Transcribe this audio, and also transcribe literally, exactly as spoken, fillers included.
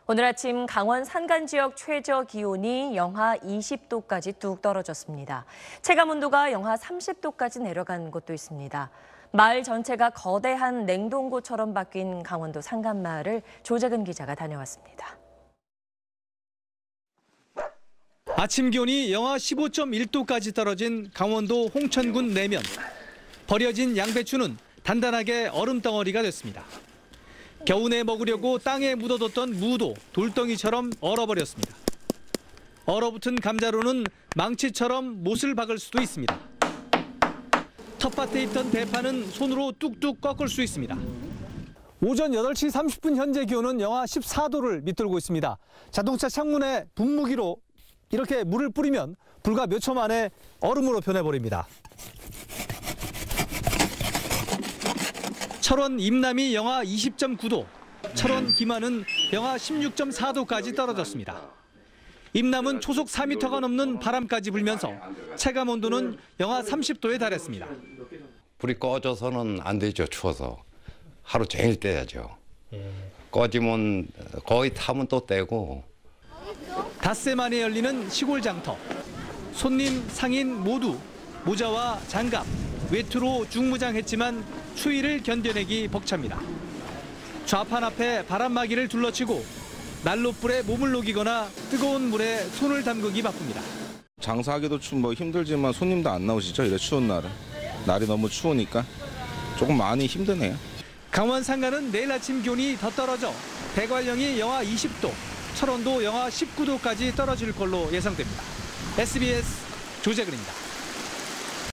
오늘 아침 강원 산간 지역 최저 기온이 영하 이십 도까지 뚝 떨어졌습니다. 체감온도가 영하 삼십 도까지 내려간 곳도 있습니다. 마을 전체가 거대한 냉동고처럼 바뀐 강원도 산간마을을 조재근 기자가 다녀왔습니다. 아침 기온이 영하 십오 점 일 도까지 떨어진 강원도 홍천군 내면. 버려진 양배추는 단단하게 얼음덩어리가 됐습니다. 겨우내 먹으려고 땅에 묻어뒀던 무도 돌덩이처럼 얼어버렸습니다. 얼어붙은 감자로는 망치처럼 못을 박을 수도 있습니다. 텃밭에 있던 대파는 손으로 뚝뚝 꺾을 수 있습니다. 오전 여덟 시 삼십 분 현재 기온은 영하 십사 도를 밑돌고 있습니다. 자동차 창문에 분무기로 이렇게 물을 뿌리면 불과 몇 초 만에 얼음으로 변해버립니다. 철원 임남이 영하 이십 점 구 도, 철원 김안은 영하 십육 점 사 도까지 떨어졌습니다. 임남은 초속 사 미터가 넘는 바람까지 불면서 체감 온도는 영하 삼십 도에 달했습니다. 불이 꺼져서는 안 되죠, 추워서. 하루 종일 떼야죠. 꺼지면 거의 타면 또 떼고. 닷새 만에 열리는 시골 장터. 손님, 상인 모두 모자와 장갑, 외투로 중무장했지만 추위를 견뎌내기 벅찹니다. 좌판 앞에 바람막이를 둘러치고 난로불에 몸을 녹이거나 뜨거운 물에 손을 담그기 바쁩니다. 장사하기도 좀 뭐 힘들지만 손님도 안 나오시죠, 이래 추운 날은. 날이 너무 추우니까 조금 많이 힘드네요. 강원 산간은 내일 아침 기온이 더 떨어져 대관령이 영하 이십 도, 철원도 영하 십구 도까지 떨어질 걸로 예상됩니다. 에스비에스 조재근입니다.